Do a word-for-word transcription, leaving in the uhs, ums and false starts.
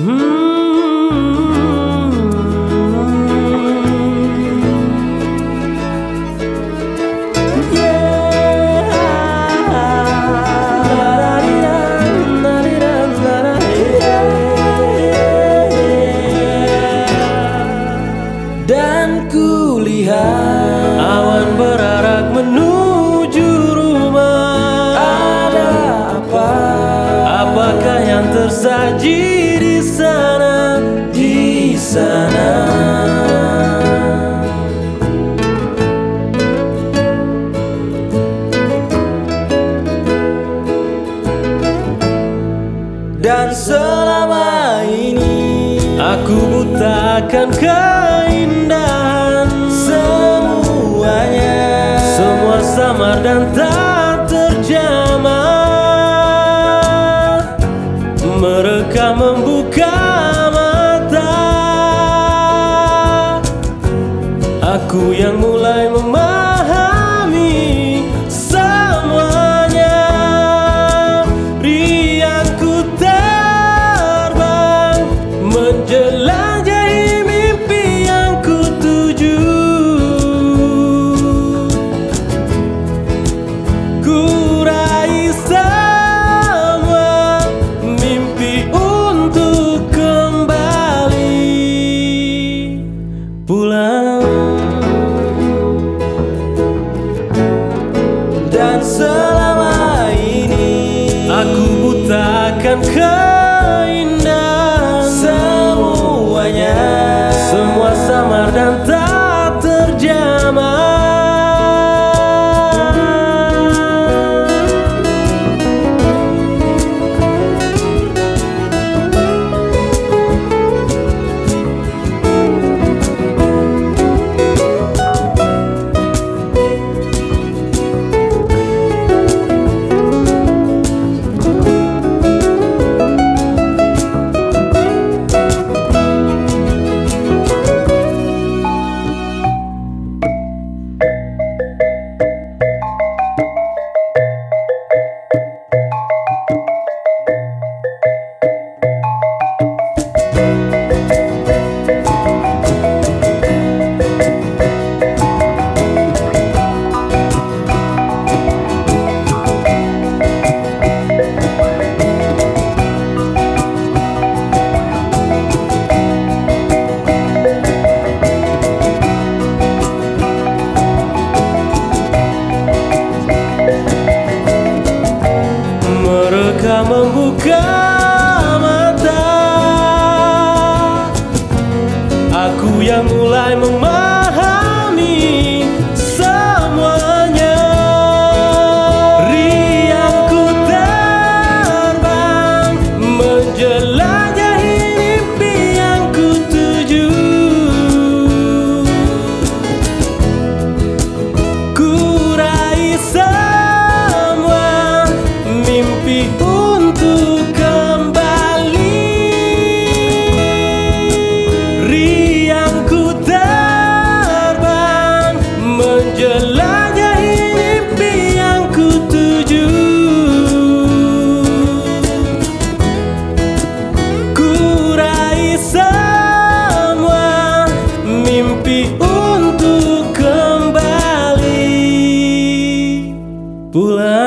Dan kulihat awan berarak menuju rumah. ada apa? Apakah yang tersaji di sana? Di sana dan selama ini aku butakan keindahan semuanya, semua samar dan tak terjamah. Mereka membuka mata, aku yang mulai memahami semuanya. Riangku terbang menjelajahi mimpi yang kutuju. Ku raih semua mimpi untuk kembali pulang. dan selama ini Aku butakan keindahan semuanya, semua samar dan tak terjamah. Mereka membuka mata, aku yang mulai memahami semuanya. Riangku terbang menjelajahi mimpi yang kutuju. Ku raih semua mimpi untuk kembali. Riangku terbang menjelajahi mimpi yang kutuju. Ku raih semua mimpi untuk kembali pulang.